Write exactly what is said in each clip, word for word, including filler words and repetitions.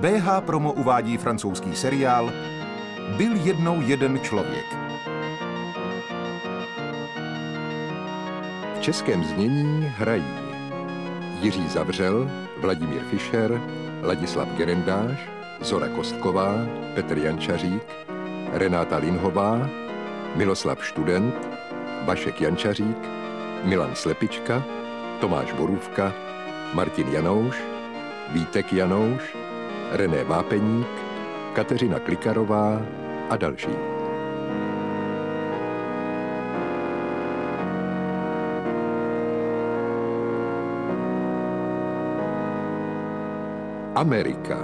bé há Promo uvádí francouzský seriál Byl jednou jeden člověk. V českém znění hrají Jiří Zavřel, Vladimír Fischer, Ladislav Gerendáš, Zora Kostková, Petr Jančařík, Renáta Linhová, Miloslav Študent, Vašek Jančařík, Milan Slepička, Tomáš Borůvka, Martin Janouš, Vítek Janouš, René Vápeník, Kateřina Klikarová a další. Amerika.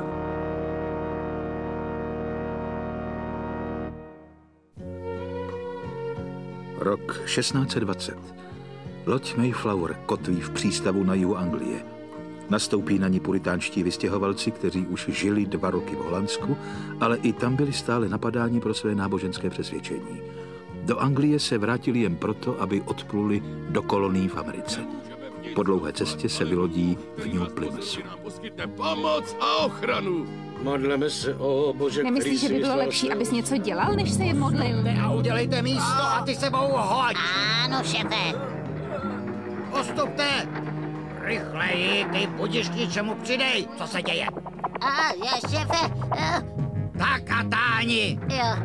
Rok šestnáct set dvacet. Loď Mayflower kotví v přístavu na jihu Anglie. Nastoupí na ní puritánští vystěhovalci, kteří už žili dva roky v Holandsku, ale i tam byli stále napadáni pro své náboženské přesvědčení. Do Anglie se vrátili jen proto, aby odpluli do kolonií v Americe. Po dlouhé cestě se vylodí v New Plymouthu. Pomoc a ochranu. Modleme se, o Bože. Nemyslíš, že by bylo lepší, abys něco dělal, než se jen modlil? A udělejte místo a ty sebou hoď. Ano, šefe. Postupte. Rychleji, ty budiš k ničemu přidej. Co se děje? A, já, šefe. Uh, tak a táni. Jo.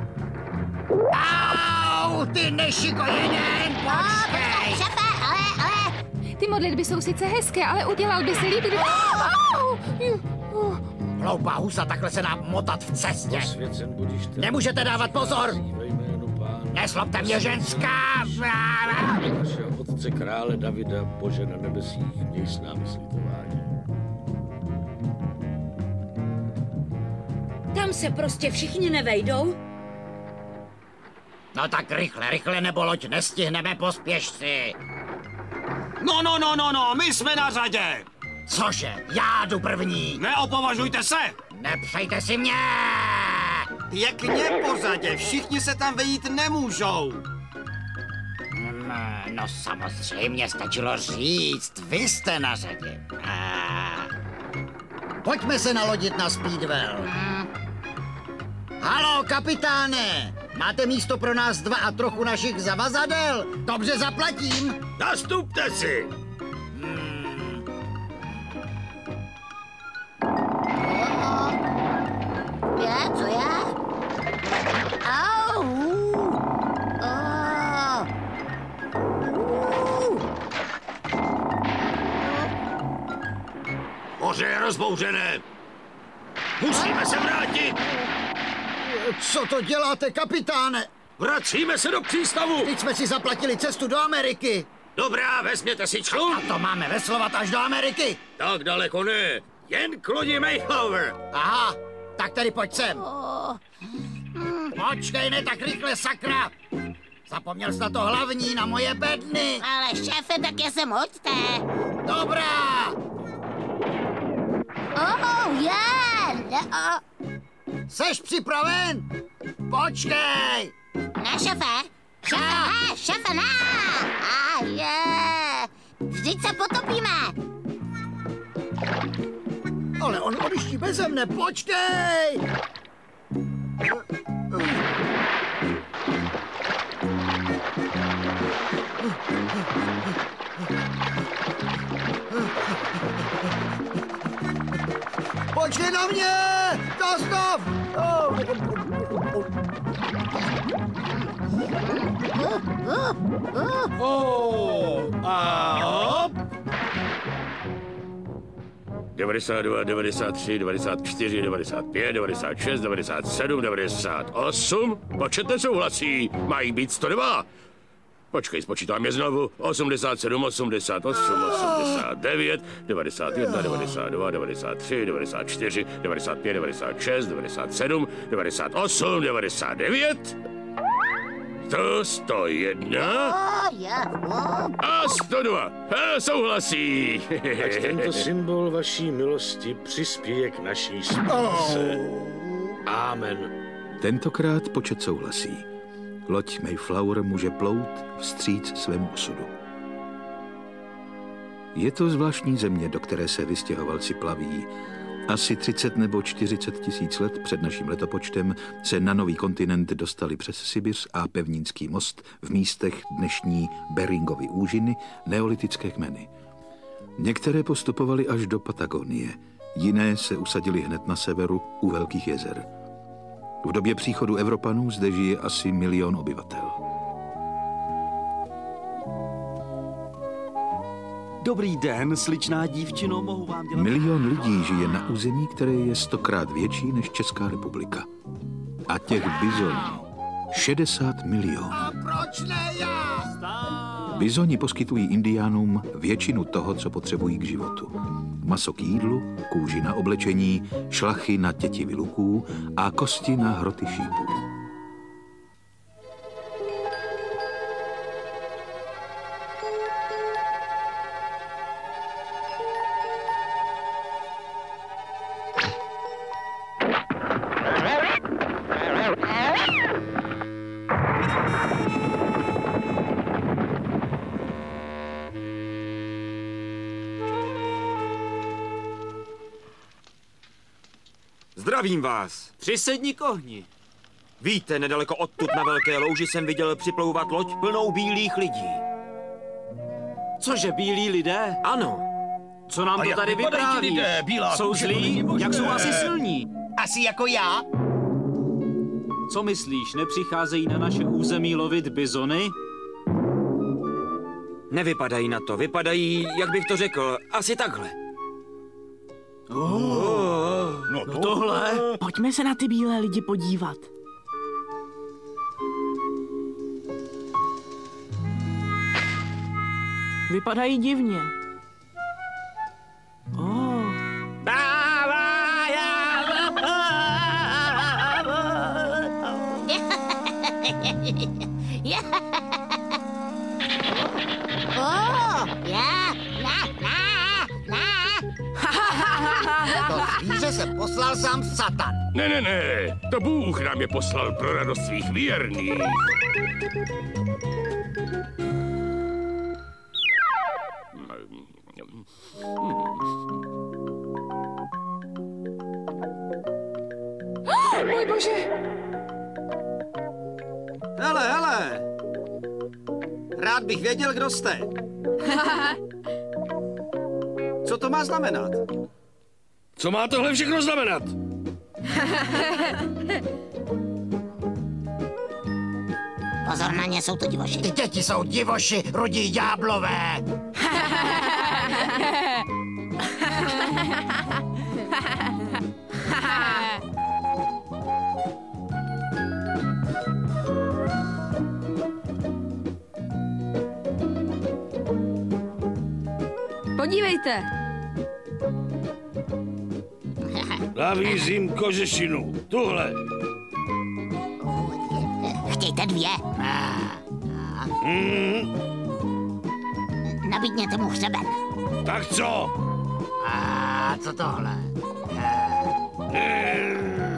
Au, ty nešikojeně, počkej. Oh, šefe, ale, ale... Ty modlitby jsou sice hezké, ale udělal by si líp, kdyby... Hloupá husa, takhle se nám motat v cestě. Nemůžete dávat pozor. Neslobte mě, ženská. Našeho otce krále Davida, Bože na nebesích, měj s námi slitování. Tam se prostě všichni nevejdou. No tak rychle, rychle, nebo loď nestihneme, pospěš si. No, no, no, no, no, my jsme na řadě. Cože, já jdu první. Neopovažujte se. Nepřejte si mě. Pěkně po řadě, všichni se tam vejít nemůžou. No samozřejmě, stačilo říct, vy jste na řadě. Pojďme se nalodit na Speedwell. Halo, kapitáne, máte místo pro nás dva a trochu našich zavazadel? Dobře zaplatím. Nastupte si. Je, co je? Au! Oh. Uh. Moře je rozbouřené. Musíme se vrátit. Co to děláte, kapitáne? Vracíme se do přístavu. Teď jsme si zaplatili cestu do Ameriky. Dobrá, vezměte si člun. A to máme veslovat až do Ameriky. Tak daleko ne. Jen k lodi Mayflower. Aha, tak tady pojď sem. Oh. Počkej, ne tak rychle, sakra. Zapomněl jsi na to hlavní, na moje bedny. Ale šéfe, tak je sem hoďte. Dobrá. Oh, je. Yeah. Oh. Seš připraven? Počkej. Ne, šéfe. Šéfe, ne, šéfe, ne. A je. Vždyť se potopíme. Ale on odjíždí beze mne, počkej. Počkej na mě! Zastav! Oh, a hop! devadesát dva, devadesát tři, devadesát čtyři, devadesát pět, devadesát šest, devadesát sedm, devadesát osm. Počet nesouhlasí, mají být sto dva. Počkej, spočítám je znovu. osmdesát sedm, osmdesát osm, osmdesát devět, devadesát jedna, devadesát dva, devadesát tři, devadesát čtyři, devadesát pět, devadesát šest, devadesát sedm, devadesát osm, devadesát devět. sto, sto jedna a sto dva. A souhlasí. Ať tento symbol vaší milosti přispěje k naší spáse. Amen. Tentokrát počet souhlasí. Loď Mayflower může plout vstříc svému osudu. Je to zvláštní země, do které se vystěhovalci plaví, Asi třicet nebo čtyřicet tisíc let před naším letopočtem se na nový kontinent dostali přes Sibiř a Pevnínský most v místech dnešní Beringovy úžiny neolitické kmeny. Některé postupovaly až do Patagonie, jiné se usadily hned na severu u Velkých jezer. V době příchodu Evropanů zde žije asi milion obyvatel. Dobrý den, sličná dívčino, mohu vám dělat... Milion lidí žije na území, které je stokrát větší než Česká republika. A těch bizonů šedesát milionů. A proč ne já? Bizoni poskytují indiánům většinu toho, co potřebují k životu. Maso k jídlu, kůži na oblečení, šlachy na tětivy luků a kosti na hroty šípů. Zdravím vás. Přisedni kohni. Víte, nedaleko odtud na Velké louži jsem viděl připlouvat loď plnou bílých lidí. Cože, bílí lidé? Ano. Co nám A to jak tady vypadají ti vypráví? lidé? Bílá Jsou kůže, to není zlí? možné. Jak jsou asi silní? Asi jako já? Co myslíš, nepřicházejí na naše území lovit bizony? Nevypadají na to, vypadají, jak bych to řekl, asi takhle. Oh, no no tohle. Pojďme se na ty bílé lidi podívat. Vypadají divně. Oh. Oh, já, na, na, na. To zvíře se poslal sám Satan. Ne, ne, ne, to Bůh nám je poslal pro radost svých věrných. Můj bože! Hele, hele! Rád bych věděl, kdo jste. Co to má znamenat? Co má tohle všechno znamenat? Pozor na ně, jsou to divoši. Ty děti jsou divoši, rudí ďáblové. Podívejte! Navízím kožešinu. Tuhle. Chtějte dvě. Hmm. Nabídněte mu hřeben. Tak co? A co tohle? Ne.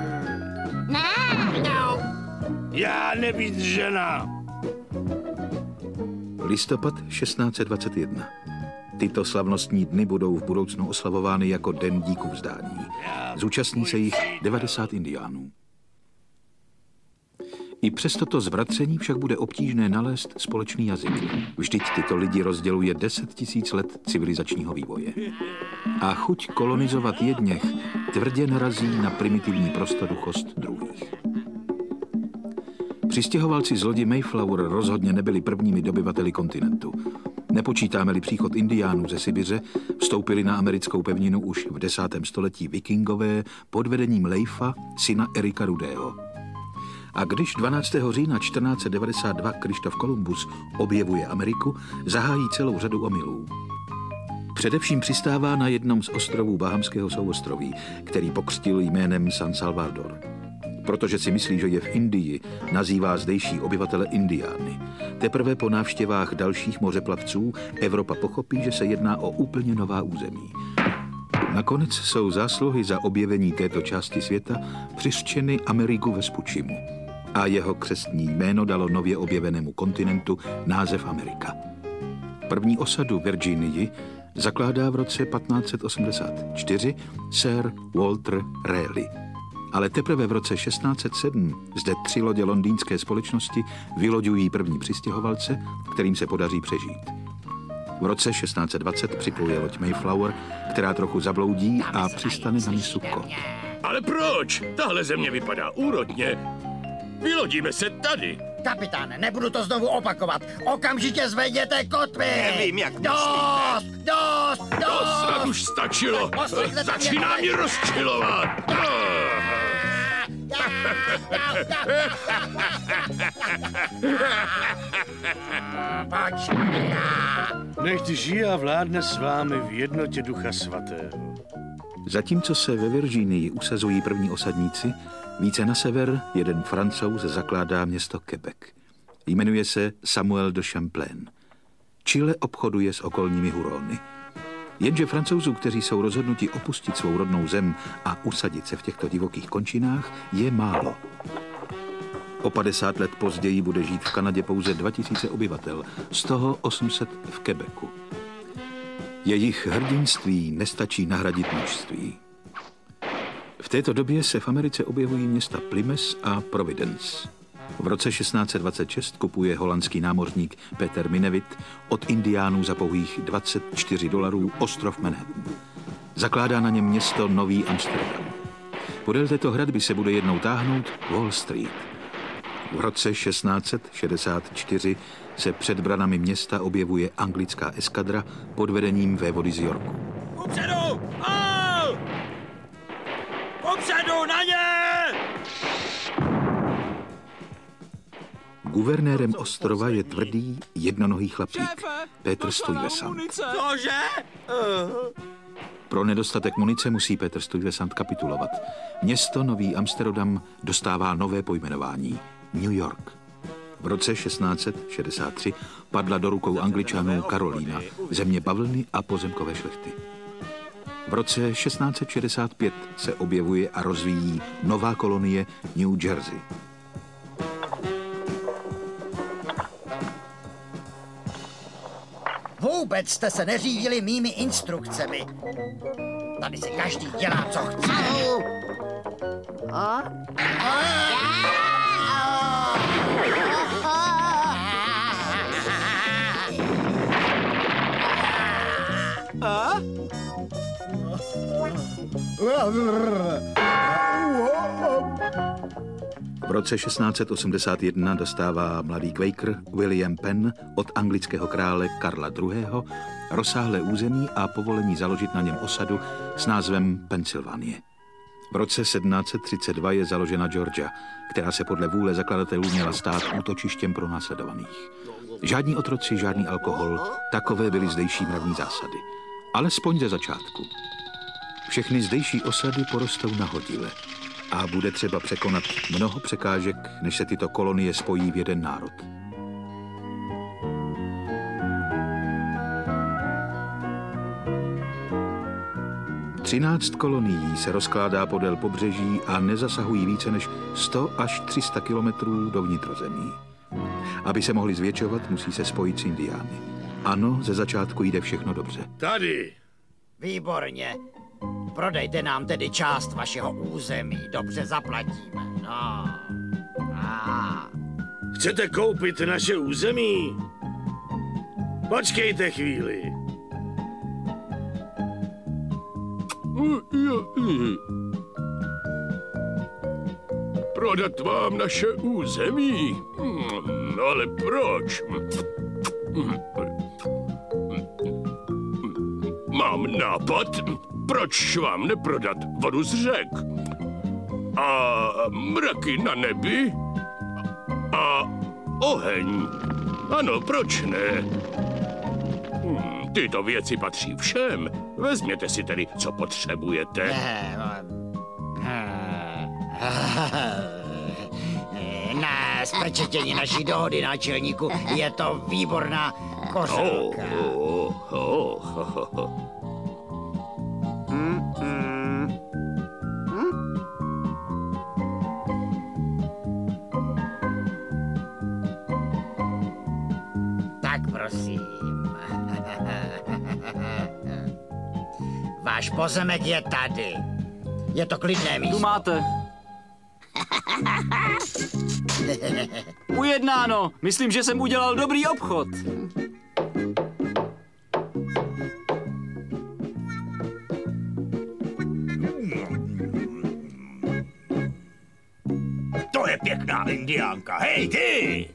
No. Já nebýt žena. Listopad šestnáct set dvacet jedna. Tyto slavnostní dny budou v budoucnu oslavovány jako Den díků vzdání. Zúčastní se jich devadesát indiánů. I přes toto zvratření však bude obtížné nalézt společný jazyk. Vždyť tyto lidi rozděluje deset tisíc let civilizačního vývoje. A chuť kolonizovat jedněch tvrdě narazí na primitivní prostoduchost druhých. Přistěhovalci z lodi Mayflower rozhodně nebyli prvními dobyvateli kontinentu. Nepočítáme-li příchod indiánů ze Sibiře, vstoupili na americkou pevninu už v desátém století vikingové pod vedením Leifa, syna Erika Rudého. A když dvanáctého října čtrnáct set devadesát dva Krištof Kolumbus objevuje Ameriku, zahájí celou řadu omylů. Především přistává na jednom z ostrovů Bahamského souostroví, který pokřtil jménem San Salvador. Protože si myslí, že je v Indii, nazývá zdejší obyvatele Indiány. Teprve po návštěvách dalších mořeplavců Evropa pochopí, že se jedná o úplně nová území. Nakonec jsou zásluhy za objevení této části světa přiřčeny Amerigu Vespuccimu a jeho křestní jméno dalo nově objevenému kontinentu název Amerika. První osadu Virginii zakládá v roce patnáct set osmdesát čtyři Sir Walter Raleigh. Ale teprve v roce šestnáct set sedm zde tři lodě londýnské společnosti vyloďují první přistěhovalce, kterým se podaří přežít. V roce šestnáct set dvacet připluje loď Mayflower, která trochu zabloudí a přistane na mysu Cod. Ale proč? Tahle země vypadá úrodně. Vylodíme se tady. Kapitáne, nebudu to znovu opakovat. Okamžitě zvedněte kotvy! Nevím, jak Dost! Dost! Dost! To snad už stačilo. Začíná mě rozčilovat. Nechť žije a vládne s vámi v jednotě Ducha Svatého. Zatímco se ve Virginii usazují první osadníci, více na sever jeden Francouz zakládá město Quebec. Jmenuje se Samuel de Champlain. Chile obchoduje s okolními Hurony. Jenže Francouzů, kteří jsou rozhodnuti opustit svou rodnou zem a usadit se v těchto divokých končinách, je málo. O padesát let později bude žít v Kanadě pouze dva tisíce obyvatel, z toho osm set v Quebecu. Jejich hrdinství nestačí nahradit mužství. V této době se v Americe objevují města Plymouth a Providence. V roce šestnáct set dvacet šest kupuje holandský námořník Peter Minevit od indiánů za pouhých dvacet čtyři dolarů ostrov Manhattan. Zakládá na něm město Nový Amsterdam. Podél této hradby se bude jednou táhnout Wall Street. V roce šestnáct set šedesát čtyři se před branami města objevuje anglická eskadra pod vedením vévody z Yorku. Upředu! Al! Upředu na ně! Guvernérem ostrova je tvrdý, jednonohý chlapík, Petr Stuyvesant. Cože? Pro nedostatek munice musí Petr Stuyvesant kapitulovat. Město Nový Amsterdam dostává nové pojmenování New York. V roce šestnáct set šedesát tři padla do rukou Angličanů Karolína, země bavlny a pozemkové šlechty. V roce šestnáct set šedesát pět se objevuje a rozvíjí nová kolonie New Jersey. Vůbec jste se neřídili mými instrukcemi. Tady si každý dělá, co chce. A? V roce šestnáct set osmdesát jedna dostává mladý Quaker William Penn od anglického krále Karla druhého. rozsáhlé území a povolení založit na něm osadu s názvem Pensylvánie. V roce sedmnáct set třicet dva je založena Georgia, která se podle vůle zakladatelů měla stát útočištěm pro následovaných. Žádní otroci, žádný alkohol, takové byly zdejší mravní zásady. Alespoň ze začátku. Všechny zdejší osady porostou nahodile a bude třeba překonat mnoho překážek, než se tyto kolonie spojí v jeden národ. Třináct kolonií se rozkládá podél pobřeží a nezasahují více než sto až tři sta kilometrů do vnitrozemí. Aby se mohli zvětšovat, musí se spojit s Indiány. Ano, ze začátku jde všechno dobře. Tady. Výborně. Prodejte nám tedy část vašeho území. Dobře zaplatíme. No. A. Chcete koupit naše území? Počkejte chvíli. Prodat vám naše území? Ale proč? Mám nápad. Proč vám neprodat vodu z řek? A mraky na nebi? A oheň? Ano, proč ne? Hmm, tyto věci patří všem. Vezměte si tedy, co potřebujete. Na zpečetění naší dohody, náčelníku, je to výborná kořelka. Oh, oh, oh, oh. Mm, mm. Mm. Tak prosím. Váš pozemek je tady. Je to klidné místo. Tu máte. Ujednáno. Myslím, že jsem udělal dobrý obchod. To je pěkná indiánka. Hej, ty!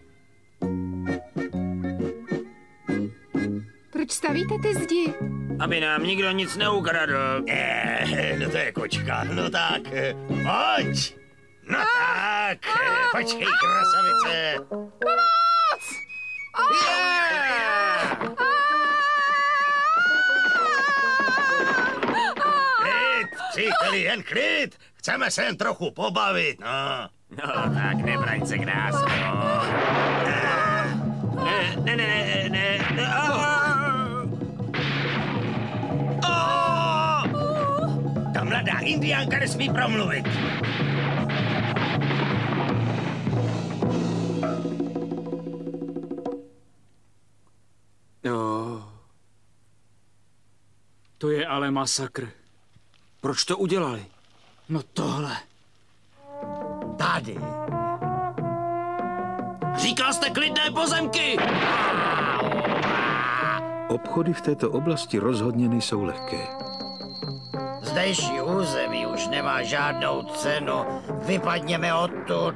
Proč stavíte ty zdi? Aby nám nikdo nic neukradl. Eh, no to je kočka. No tak, pojď. No tak, počkej, krasavice. Pomoc! Yeah! Klid, příteli, jen klid. Chceme se jen trochu pobavit, no. No tak, nebraň se k nás, no. Ne, ne, ne, ne, ne. Ta mladá indiánka nesmí promluvit. Jo. To je ale masakr. Proč to udělali? No tohle. Tady. Říkal jste klidné pozemky! Obchody v této oblasti rozhodně nejsou lehké. Zdejší území už nemá žádnou cenu. Vypadněme odtud.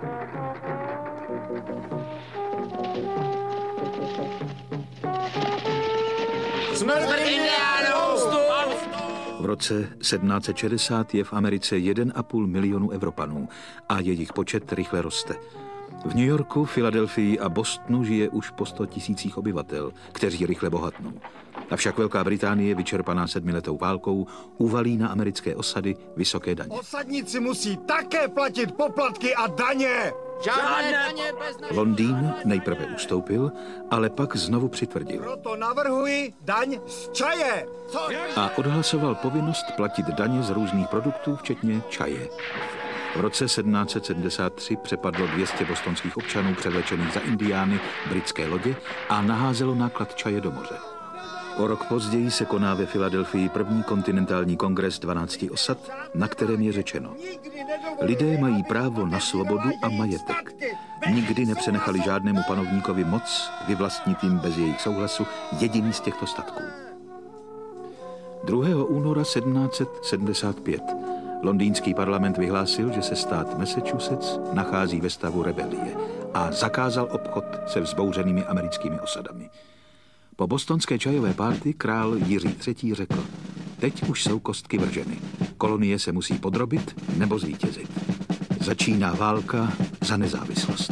Smrt indiánům! V roce sedmnáct set šedesát je v Americe jeden a půl milionu Evropanů a jejich počet rychle roste. V New Yorku, Filadelfii a Bostonu žije už po sto tisících obyvatel, kteří rychle bohatnou. Avšak Velká Británie, vyčerpaná sedmiletou válkou, uvalí na americké osady vysoké daně. Osadníci musí také platit poplatky a daně! Žádné daně bez naší... Londýn nejprve ustoupil, ale pak znovu přitvrdil. Proto navrhuji daň z čaje! Co? A odhlasoval povinnost platit daně z různých produktů, včetně čaje. V roce sedmnáct set sedmdesát tři přepadlo dvě stě bostonských občanů převlečených za indiány britské lodě a naházelo náklad čaje do moře. O rok později se koná ve Filadelfii první kontinentální kongres dvanácti osad, na kterém je řečeno: lidé mají právo na svobodu a majetek. Nikdy nepřenechali žádnému panovníkovi moc vyvlastnit jim bez jejich souhlasu jediný z těchto statků. druhého února sedmnáct set sedmdesát pět londýnský parlament vyhlásil, že se stát Massachusetts nachází ve stavu rebelie a zakázal obchod se vzbouřenými americkými osadami. Po bostonské čajové párty král Jiří třetí. řekl: teď už jsou kostky vrženy. Kolonie se musí podrobit nebo zvítězit. Začíná válka za nezávislost.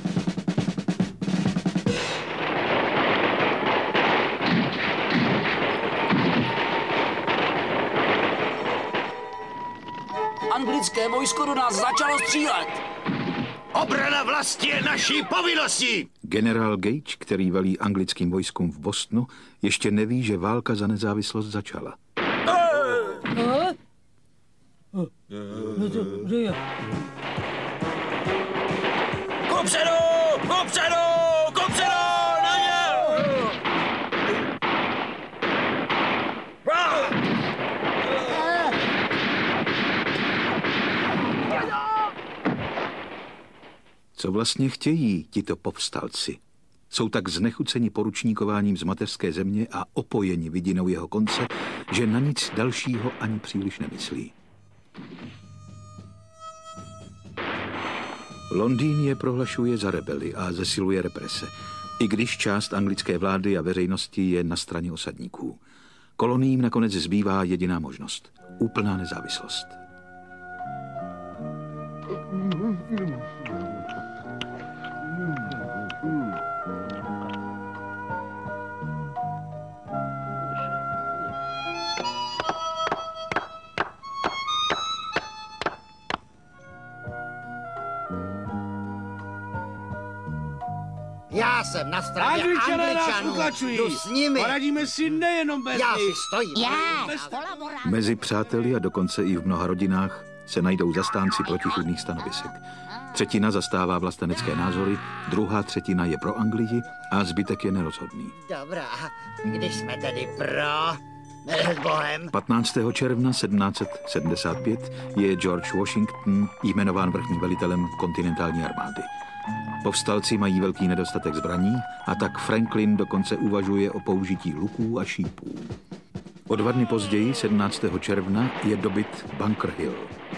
Anglické vojsko do nás začalo střílet. Obrana vlasti je naší povinností! Generál Gage, který velí anglickým vojskům v Bostonu, ještě neví, že válka za nezávislost začala. Kupředu! Kupředu! Kupředu! Na ně! Co vlastně chtějí tito povstalci? Jsou tak znechuceni poručníkováním z mateřské země a opojeni vidinou jeho konce, že na nic dalšího ani příliš nemyslí. Londýn je prohlašuje za rebeli a zesiluje represe, i když část anglické vlády a veřejnosti je na straně osadníků. Koloniím nakonec zbývá jediná možnost – úplná nezávislost. Já jsem na straně Angličanů, jdu s nimi. Poradíme si nejenom bez Já nich. si stojím. Já, Mezi přáteli a dokonce i v mnoha rodinách se najdou zastánci protichůdných stanovisek. Třetina zastává vlastenecké názory, druhá třetina je pro Anglii a zbytek je nerozhodný. Dobrá, když jsme tedy pro, patnáctého června sedmnáct set sedmdesát pět je George Washington jmenován vrchním velitelem kontinentální armády. Povstalci mají velký nedostatek zbraní a tak Franklin dokonce uvažuje o použití luků a šípů. O dva dny později, sedmnáctého června, je dobyt Bunker Hill.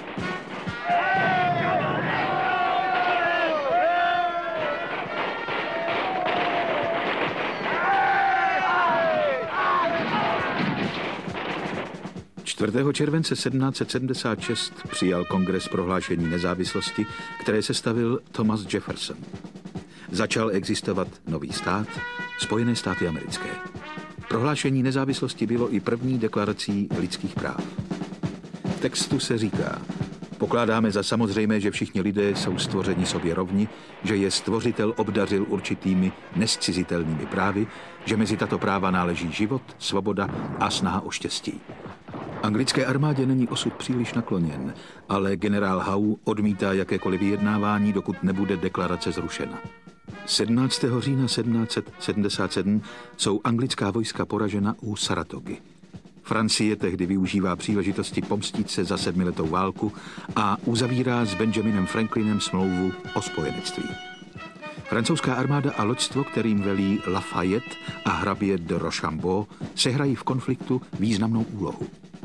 čtvrtého července sedmnáct set sedmdesát šest přijal kongres prohlášení nezávislosti, které sestavil Thomas Jefferson. Začal existovat nový stát, Spojené státy americké. Prohlášení nezávislosti bylo i první deklarací lidských práv. V textu se říká: pokládáme za samozřejmé, že všichni lidé jsou stvořeni sobě rovni, že je stvořitel obdařil určitými nescizitelnými právy, že mezi tato práva náleží život, svoboda a snaha o štěstí. Anglické armádě není osud příliš nakloněn, ale generál Howe odmítá jakékoliv vyjednávání, dokud nebude deklarace zrušena. sedmnáctého října sedmnáct set sedmdesát sedm jsou anglická vojska poražena u Saratogy. Francie tehdy využívá příležitosti pomstit se za sedmiletou válku a uzavírá s Benjaminem Franklinem smlouvu o spojenectví. Francouzská armáda a loďstvo, kterým velí Lafayette a hrabě de Rochambeau, sehrají v konfliktu významnou úlohu.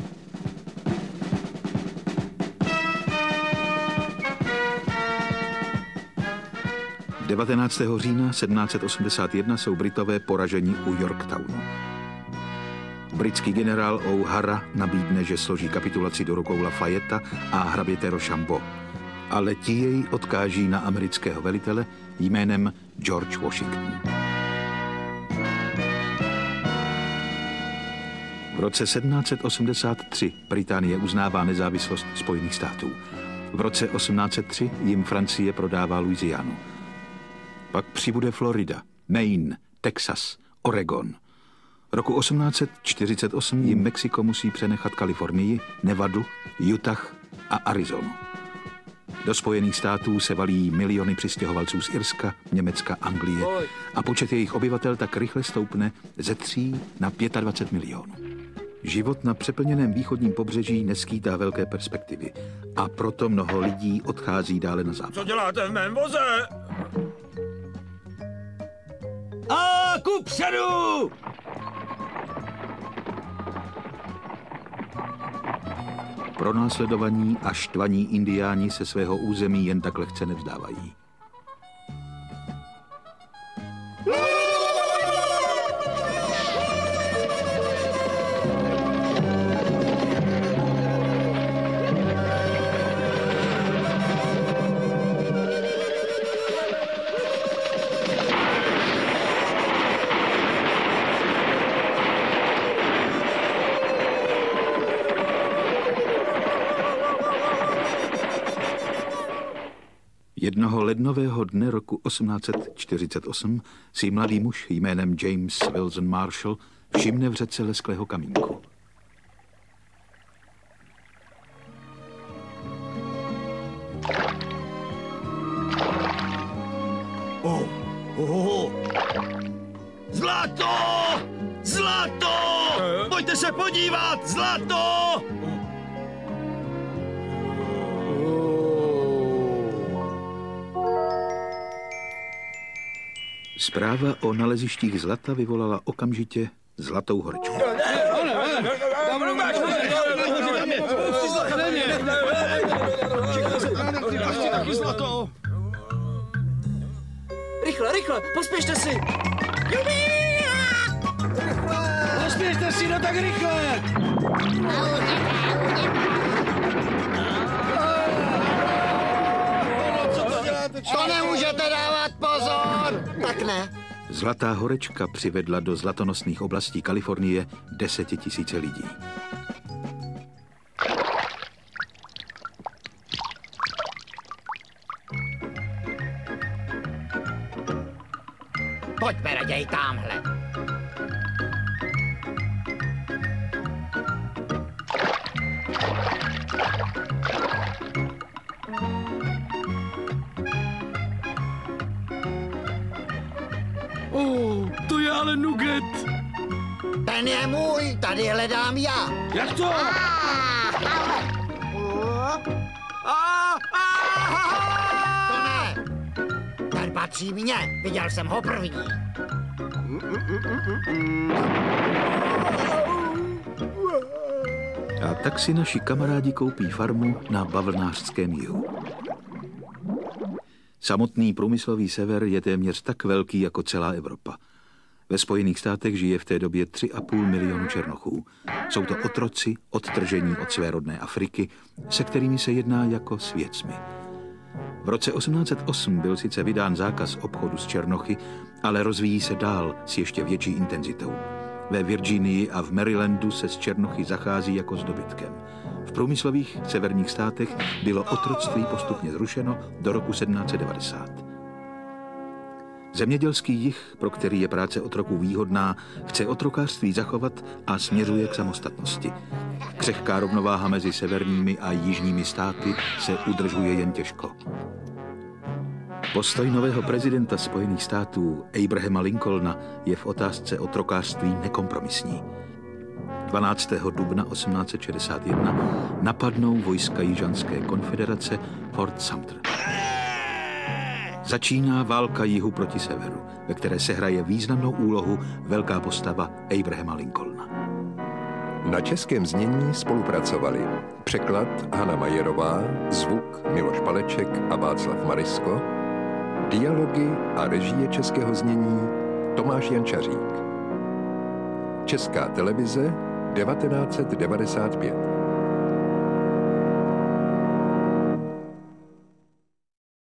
devatenáctého října sedmnáct set osmdesát jedna jsou Britové poraženi u Yorktownu. Britský generál O'Hara nabídne, že složí kapitulaci do rukou Lafayetta a hraběte Rochambeau, ale ti jej odkáží na amerického velitele jménem George Washington. V roce sedmnáct set osmdesát tři Británie uznává nezávislost Spojených států. V roce osmnáct set tři jim Francie prodává Louisianu. Pak přibude Florida, Maine, Texas, Oregon. Roku osmnáct set čtyřicet osm jim Mexiko musí přenechat Kalifornii, Nevadu, Utah a Arizonu. Do Spojených států se valí miliony přistěhovalců z Irska, Německa, Anglie a počet jejich obyvatel tak rychle stoupne ze tří na dvacet pět milionů. Život na přeplněném východním pobřeží neskýtá velké perspektivy a proto mnoho lidí odchází dále na západ. Co děláte v mém voze? A kupředu! Pronásledovaní a štvaní indiáni se svého území jen tak lehce nevzdávají. Jednoho lednového dne roku osmnáct set čtyřicet osm si mladý muž jménem James Wilson Marshall všimne v řece lesklého kamínku. Oh, oh, zlato! Zlato! Pojďte se podívat! Zlato! Zpráva o nalezištích zlata vyvolala okamžitě Zlatou horečku. Rychle, rychle, pospěšte si! Pospěšte si, no tak rychle! To nemůžete dávat pozor! Tak ne. Zlatá horečka přivedla do zlatonosných oblastí Kalifornie desetitisíce lidí. Pojďme raději támhle. Oh, to je ale nugget. Ten je můj, tady hledám já. Jak to? To ne. Ten patří mně, viděl jsem ho první. A tak si naši kamarádi koupí farmu na bavlnářském jihu. Samotný průmyslový sever je téměř tak velký jako celá Evropa. Ve Spojených státech žije v té době tři a půl milionu černochů. Jsou to otroci odtržení od své rodné Afriky, se kterými se jedná jako s věcmi. V roce osmnáct set osm byl sice vydán zákaz obchodu s černochy, ale rozvíjí se dál s ještě větší intenzitou. Ve Virginii a v Marylandu se s černochy zachází jako s dobytkem. V průmyslových severních státech bylo otroctví postupně zrušeno do roku sedmnáct set devadesát. Zemědělský jih, pro který je práce otroků výhodná, chce otrokářství zachovat a směřuje k samostatnosti. Křehká rovnováha mezi severními a jižními státy se udržuje jen těžko. Postoj nového prezidenta Spojených států Abrahama Lincolna je v otázce otrokářství nekompromisní. dvanáctého dubna osmnáct set šedesát jedna napadnou vojska Jižanské konfederace Fort Sumter. Začíná válka jihu proti severu, ve které se hraje významnou úlohu velká postava Abrahama Lincolna. Na českém znění spolupracovali překlad Hana Majerová, zvuk Miloš Paleček a Václav Marisko, dialogy a režie českého znění Tomáš Jančařík. Česká televize devatenáct set devadesát pět.